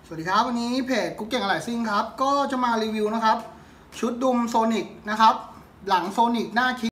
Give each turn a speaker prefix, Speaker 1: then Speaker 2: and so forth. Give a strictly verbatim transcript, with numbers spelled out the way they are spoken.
Speaker 1: สวัสดีครับวันนี้เพจกุ๊กเก่งอะไหล่ซิ่งครับก็จะมารีวิวนะครับชุดดุมโซนิกนะครับหลังโซนิกหน้าคิ